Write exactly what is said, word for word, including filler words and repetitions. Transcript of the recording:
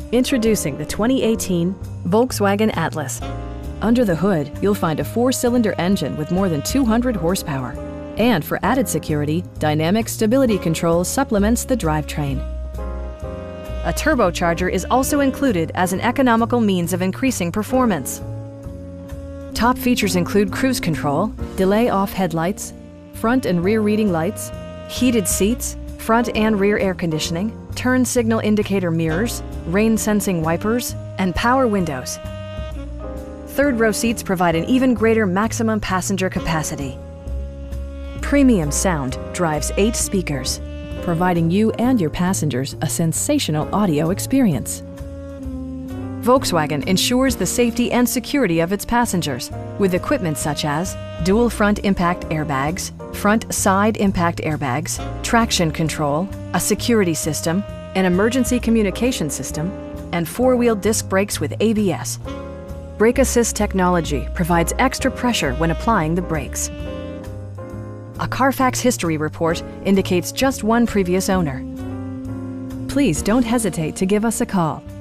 Introducing the twenty eighteen Volkswagen Atlas. Under the hood, you'll find a four-cylinder engine with more than two hundred horsepower. And for added security, dynamic stability control supplements the drivetrain. A turbocharger is also included as an economical means of increasing performance. Top features include cruise control, delay-off headlights, front and rear reading lights, heated seats, front and rear air conditioning, turn signal indicator mirrors, rain-sensing wipers, and power windows. Third-row seats provide an even greater maximum passenger capacity. Premium sound drives eight speakers, providing you and your passengers a sensational audio experience. Volkswagen ensures the safety and security of its passengers with equipment such as dual front impact airbags, front side impact airbags, traction control, a security system, an emergency communication system, and four-wheel disc brakes with A B S. Brake Assist technology provides extra pressure when applying the brakes. A Carfax history report indicates just one previous owner. Please don't hesitate to give us a call.